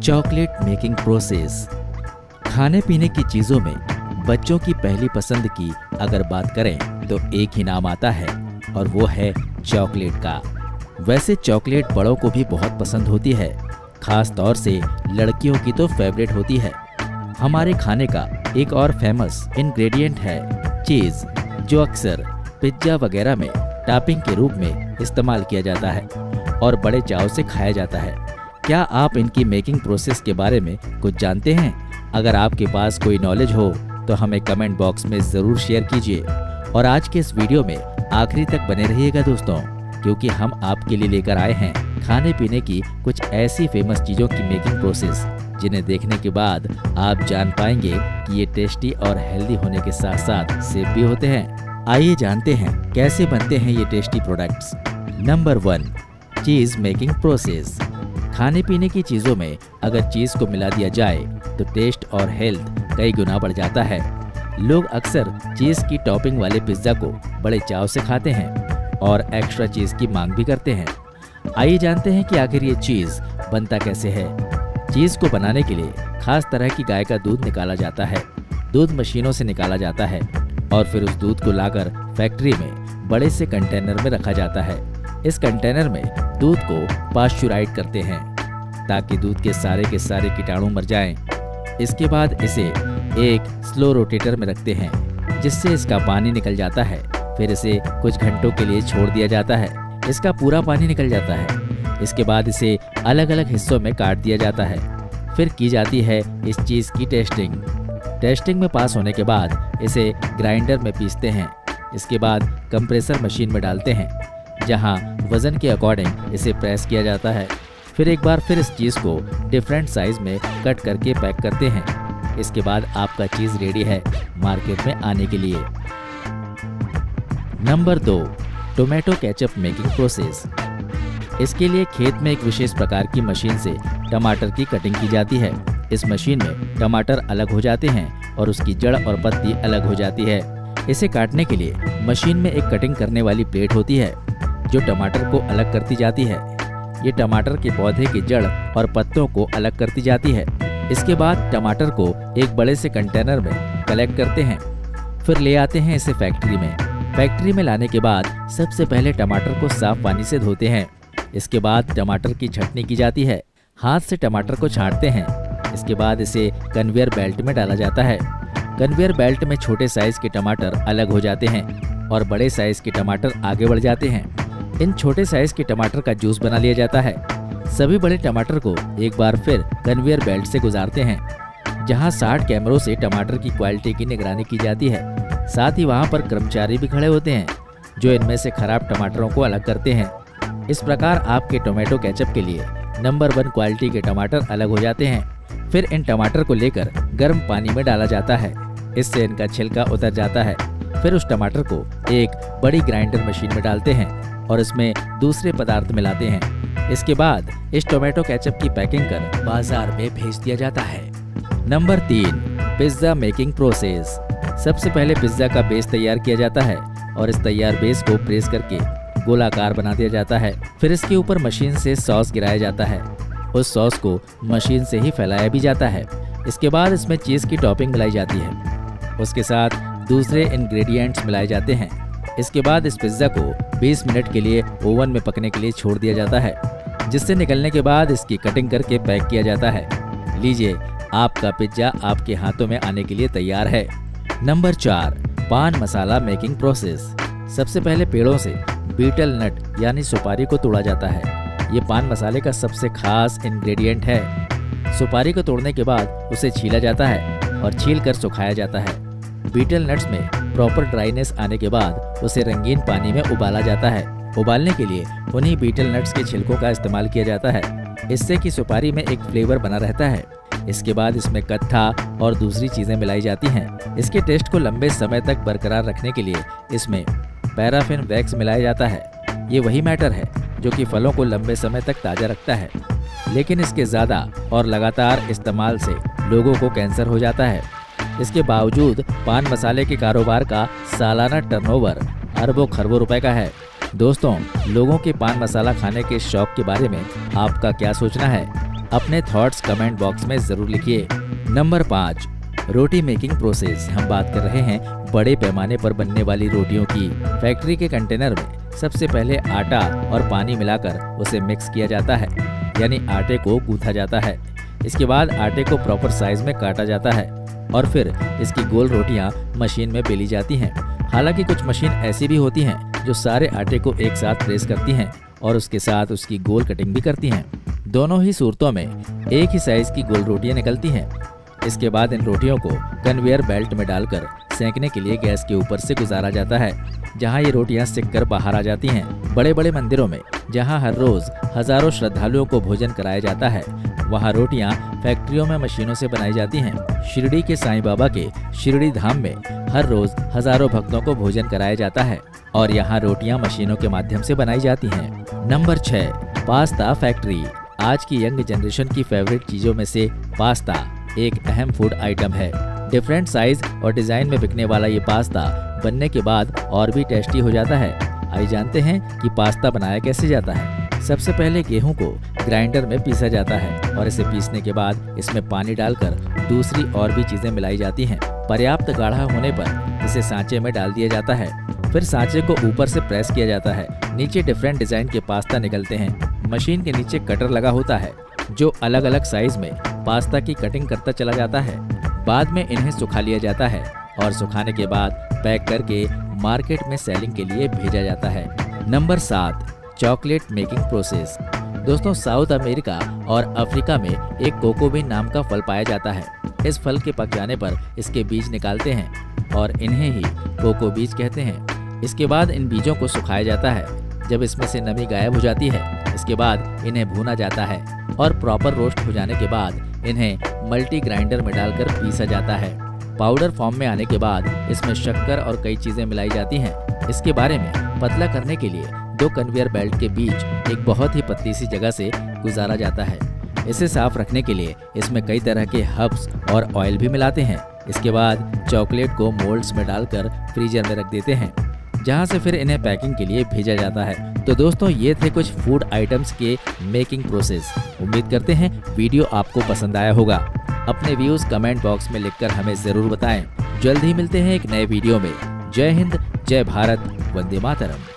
Chocolate making process. खाने पीने की चीज़ों में बच्चों की पहली पसंद की अगर बात करें तो एक ही नाम आता है और वो है चॉकलेट का। वैसे चॉकलेट बड़ों को भी बहुत पसंद होती है, खास तौर से लड़कियों की तो फेवरेट होती है। हमारे खाने का एक और फेमस इंग्रेडिएंट है चीज़, जो अक्सर पिज्ज़ा वगैरह में टॉपिंग के रूप में इस्तेमाल किया जाता है और बड़े चाव से खाया जाता है। क्या आप इनकी मेकिंग प्रोसेस के बारे में कुछ जानते हैं? अगर आपके पास कोई नॉलेज हो तो हमें कमेंट बॉक्स में ज़रूर शेयर कीजिए। और आज के इस वीडियो में आखिरी तक बने रहिएगा दोस्तों, क्योंकि हम आपके लिए लेकर आए हैं खाने पीने की कुछ ऐसी फेमस चीज़ों की मेकिंग प्रोसेस जिन्हें देखने के बाद आप जान पाएंगे कि ये टेस्टी और हेल्दी होने के साथ साथ सेफ भी होते हैं। आइए जानते हैं कैसे बनते हैं ये tasty products. Number 1, cheese making process. खाने पीने की चीज़ों में अगर चीज़ को मिला दिया जाए तो टेस्ट और हेल्थ कई गुना बढ़ जाता है। लोग अक्सर चीज़ की टॉपिंग वाले पिज्ज़ा को बड़े चाव से खाते हैं और एक्स्ट्रा चीज़ की मांग भी करते हैं। आइए जानते हैं कि आखिर ये चीज़ बनता कैसे है। चीज़ को बनाने के लिए खास तरह की गाय का दूध निकाला जाता है। दूध मशीनों से निकाला जाता है और फिर उस दूध को लाकर फैक्ट्री में बड़े से कंटेनर में रखा जाता है। इस कंटेनर में दूध को पाश्चुराइज करते हैं ताकि दूध के सारे कीटाणु मर जाएं। इसके बाद इसे एक स्लो रोटेटर में रखते हैं जिससे इसका पानी निकल जाता है। फिर इसे कुछ घंटों के लिए छोड़ दिया जाता है। इसका पूरा पानी निकल जाता है। इसके बाद इसे अलग अलग हिस्सों में काट दिया जाता है। फिर की जाती है इस चीज़ की टेस्टिंग में पास होने के बाद इसे ग्राइंडर में पीसते हैं। इसके बाद कंप्रेसर मशीन में डालते हैं जहां वज़न के अकॉर्डिंग इसे प्रेस किया जाता है। फिर एक बार फिर इस चीज़ को डिफरेंट साइज में कट करके पैक करते हैं। इसके बाद आपका चीज़ रेडी है मार्केट में आने के लिए। Number 2, tomato ketchup making process. इसके लिए खेत में एक विशेष प्रकार की मशीन से टमाटर की कटिंग की जाती है। इस मशीन में टमाटर अलग हो जाते हैं और उसकी जड़ और पत्ती अलग हो जाती है। इसे काटने के लिए मशीन में एक कटिंग करने वाली प्लेट होती है जो टमाटर को अलग करती जाती है। ये टमाटर के पौधे की जड़ और पत्तों को अलग करती जाती है। इसके बाद टमाटर को एक बड़े से कंटेनर में कलेक्ट करते हैं। फिर ले आते हैं इसे फैक्ट्री में लाने के बाद सबसे पहले टमाटर को साफ पानी से धोते हैं। इसके बाद टमाटर की छँटनी की जाती है। हाथ से टमाटर को छांटते हैं। इसके बाद इसे कन्वेयर बेल्ट में डाला जाता है। कन्वेयर बेल्ट में छोटे साइज के टमाटर अलग हो जाते हैं और बड़े साइज के टमाटर आगे बढ़ जाते हैं। इन छोटे साइज के टमाटर का जूस बना लिया जाता है। सभी बड़े टमाटर को एक बार फिर कन्वेयर बेल्ट से गुजारते हैं जहां 60 कैमरों से टमाटर की क्वालिटी की निगरानी की जाती है। साथ ही वहां पर कर्मचारी भी खड़े होते हैं जो इनमें से खराब टमाटरों को अलग करते हैं। इस प्रकार आपके टोमेटो केचप के लिए नंबर 1 क्वालिटी के टमाटर अलग हो जाते हैं। फिर इन टमाटर को लेकर गर्म पानी में डाला जाता है। इससे इनका छिलका उतर जाता है। फिर उस टमाटर को एक बड़ी ग्राइंडर मशीन में डालते हैं और इसमें दूसरे पदार्थ मिलाते हैं। इसके बाद इस टोमेटो केचप की पैकिंग कर बाजार में भेज दिया जाता है। Number 3, pizza making process. सबसे पहले पिज्ज़ा का बेस तैयार किया जाता है और इस तैयार बेस को प्रेस करके गोलाकार बना दिया जाता है। फिर इसके ऊपर मशीन से सॉस गिराया जाता है। उस सॉस को मशीन से ही फैलाया भी जाता है। इसके बाद इसमें चीज़ की टॉपिंग मिलाई जाती है। उसके साथ दूसरे इंग्रेडिएंट्स मिलाए जाते हैं। इसके बाद इस पिज्ज़ा को 20 मिनट के लिए ओवन में पकने के लिए छोड़ दिया जाता है, जिससे निकलने के बाद इसकी कटिंग करके पैक किया जाता है। लीजिए, आपका पिज्ज़ा आपके हाथों में आने के लिए तैयार है। नंबर 4, पान मसाला मेकिंग प्रोसेस। सबसे पहले पेड़ों से बीटल नट यानी सुपारी को तोड़ा जाता है। ये पान मसाले का सबसे खास इंग्रेडिएंट है। सुपारी को तोड़ने के बाद उसे छीला जाता है और छील कर सुखाया जाता है। बीटल नट्स में प्रॉपर ड्राइनेस आने के बाद उसे रंगीन पानी में उबाला जाता है। उबालने के लिए उन्हीं बीटल नट्स के छिलकों का इस्तेमाल किया जाता है, इससे कि सुपारी में एक फ्लेवर बना रहता है। इसके बाद इसमें कत्था और दूसरी चीज़ें मिलाई जाती हैं। इसके टेस्ट को लंबे समय तक बरकरार रखने के लिए इसमें पैराफिन वैक्स मिलाया जाता है। ये वही मैटर है जो कि फलों को लंबे समय तक ताज़ा रखता है, लेकिन इसके ज़्यादा और लगातार इस्तेमाल से लोगों को कैंसर हो जाता है। इसके बावजूद पान मसाले के कारोबार का सालाना टर्नओवर अरबों खरबों रुपए का है। दोस्तों, लोगों के पान मसाला खाने के शौक के बारे में आपका क्या सोचना है? अपने थॉट्स कमेंट बॉक्स में जरूर लिखिए। Number 5, roti making process. हम बात कर रहे हैं बड़े पैमाने पर बनने वाली रोटियों की। फैक्ट्री के कंटेनर में सबसे पहले आटा और पानी मिलाकर उसे मिक्स किया जाता है, यानी आटे को गूंथा जाता है। इसके बाद आटे को प्रॉपर साइज में काटा जाता है और फिर इसकी गोल रोटियां मशीन में बेली जाती हैं। हालांकि कुछ मशीन ऐसी भी होती हैं जो सारे आटे को एक साथ प्रेस करती हैं और उसके साथ उसकी गोल कटिंग भी करती हैं। दोनों ही सूरतों में एक ही साइज की गोल रोटियां निकलती हैं। इसके बाद इन रोटियों को कन्वेयर बेल्ट में डालकर सेंकने के लिए गैस के ऊपर से गुजारा जाता है, जहां ये रोटियां सिक कर बाहर आ जाती हैं। बड़े बड़े मंदिरों में जहां हर रोज हजारों श्रद्धालुओं को भोजन कराया जाता है, वहां रोटियां फैक्ट्रियों में मशीनों से बनाई जाती हैं। शिरडी के साईं बाबा के शिरडी धाम में हर रोज हजारों भक्तों को भोजन कराया जाता है और यहाँ रोटियां मशीनों के माध्यम से बनाई जाती हैं। Number 6, pasta factory. आज की यंग जनरेशन की फेवरेट चीजों में से पास्ता एक अहम फूड आइटम है। डिफरेंट साइज और डिजाइन में बिकने वाला ये पास्ता बनने के बाद और भी टेस्टी हो जाता है। आइए जानते हैं कि पास्ता बनाया कैसे जाता है। सबसे पहले गेहूं को ग्राइंडर में पीसा जाता है और इसे पीसने के बाद इसमें पानी डालकर दूसरी और भी चीजें मिलाई जाती हैं। पर्याप्त गाढ़ा होने पर इसे सांचे में डाल दिया जाता है। फिर सांचे को ऊपर से प्रेस किया जाता है। नीचे डिफरेंट डिजाइन के पास्ता निकलते हैं। मशीन के नीचे कटर लगा होता है जो अलग अलग साइज में पास्ता की कटिंग करता चला जाता है। बाद में इन्हें सुखा लिया जाता है और सुखाने के बाद पैक करके मार्केट में सेलिंग के लिए भेजा जाता है। Number 7, chocolate making process. दोस्तों, साउथ अमेरिका और अफ्रीका में एक कोकोबीन नाम का फल पाया जाता है। इस फल के पक जाने पर इसके बीज निकालते हैं और इन्हें ही कोको बीज कहते हैं। इसके बाद इन बीजों को सुखाया जाता है। जब इसमें से नमी गायब हो जाती है, इसके बाद इन्हें भूना जाता है और प्रॉपर रोस्ट हो जाने के बाद इन्हें मल्टी ग्राइंडर में डालकर पीसा जाता है। पाउडर फॉर्म में आने के बाद इसमें शक्कर और कई चीजें मिलाई जाती हैं। इसके बारे में पतला करने के लिए 2 कन्वेयर बेल्ट के बीच एक बहुत ही पतली सी जगह से गुजारा जाता है। इसे साफ रखने के लिए इसमें कई तरह के हर्ब्स और ऑयल भी मिलाते हैं। इसके बाद चॉकलेट को मोल्ड्स में डालकर फ्रीजर में रख देते हैं, जहां से फिर इन्हें पैकिंग के लिए भेजा जाता है। तो दोस्तों, ये थे कुछ फूड आइटम्स के मेकिंग प्रोसेस। उम्मीद करते हैं वीडियो आपको पसंद आया होगा। अपने व्यूज कमेंट बॉक्स में लिखकर हमें जरूर बताएं। जल्द ही मिलते हैं एक नए वीडियो में। जय हिंद, जय भारत, वंदे मातरम।